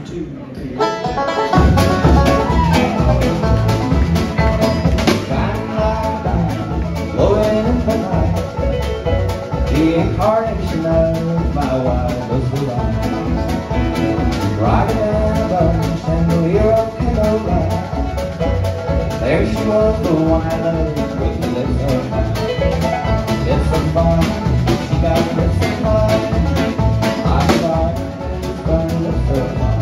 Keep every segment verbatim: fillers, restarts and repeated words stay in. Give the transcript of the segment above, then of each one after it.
two, three. The incarnation of my wildest delight, riding in a bunch and the hero can go by. There she was, the one I loved, with the lips of mine. It's some fun, she got lips of mine. I thought it was gonna lips of mine.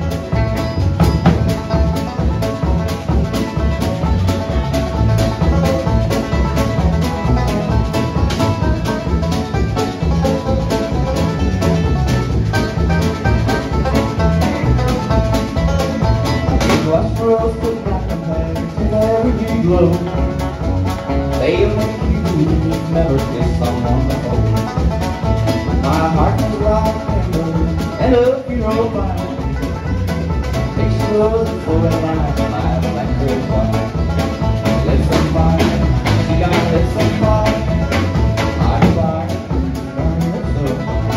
Roasted black and white in every glow. They make you never kiss someone before. My heart was like embers and a funeral fire. She was a full of life, my factory fire. Lips on fire, she got lips on fire. I fire, burn lips on fire.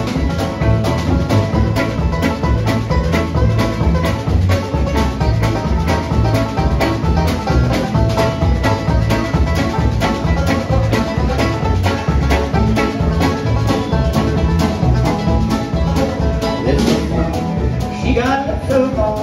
She got lips so long,